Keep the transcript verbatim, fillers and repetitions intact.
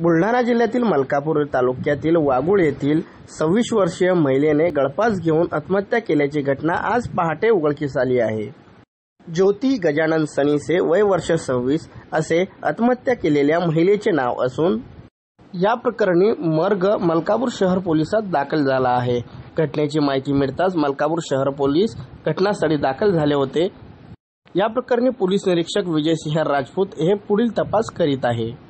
बुलढाणा जिल्ह्यातील मलकापूर तालुक्यातील वाघूळ येथील सव्वीस वर्षीय महिलेने गळफास घेऊन आत्महत्या केल्याची घटना आज पहाटे उघडकीस आली आहे। ज्योती गजानन सनीसे वय वर्ष सव्वीस असे आत्महत्या केलेल्या महिलेचे नाव असून या प्रकरणी मर्ग मलकापूर शहर पोलिसात दाखल झाला आहे। घटनेची माहिती मिळताच मलकापूर शहर पोलीस घटनास्थळी दाखल झाले होते। या प्रकरणी पोलीस निरीक्षक विजयसिंह राजपूत हे पुढील तपास करीत आहे।